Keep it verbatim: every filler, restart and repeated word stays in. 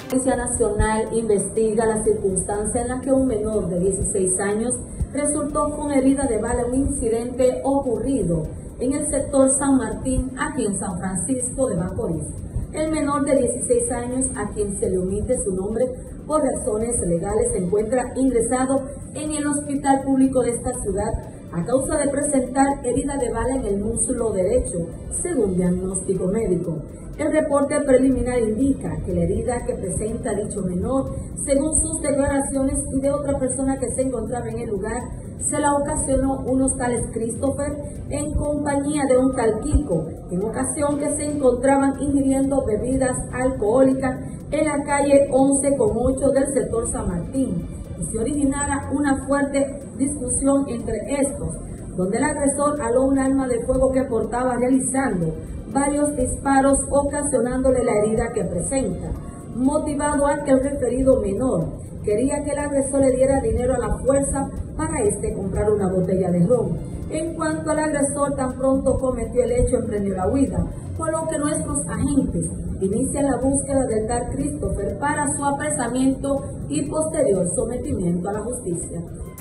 La Policía Nacional investiga la circunstancia en la que un menor de dieciséis años resultó con herida de bala en un incidente ocurrido en el sector San Martín, aquí en San Francisco de Macorís. El menor de dieciséis años, a quien se le omite su nombre por razones legales, se encuentra ingresado en el hospital público de esta ciudad a causa de presentar herida de bala en el muslo derecho, según diagnóstico médico. El reporte preliminar indica que la herida que presenta dicho menor, según sus declaraciones y de otra persona que se encontraba en el lugar, se la ocasionó unos tales Christopher en compañía de un tal Kiko, en ocasión que se encontraban ingiriendo bebidas alcohólicas en la calle once con ocho del sector San Martín, y se originara una fuerte discusión entre estos, donde el agresor aló un arma de fuego que portaba, realizando varios disparos ocasionándole la herida que presenta, motivado a que el referido menor quería que el agresor le diera dinero a la fuerza para este comprar una botella de ron. En cuanto al agresor, tan pronto cometió el hecho, emprendió la huida, por lo que nuestros agentes inician la búsqueda del tal Christopher para su apresamiento y posterior sometimiento a la justicia.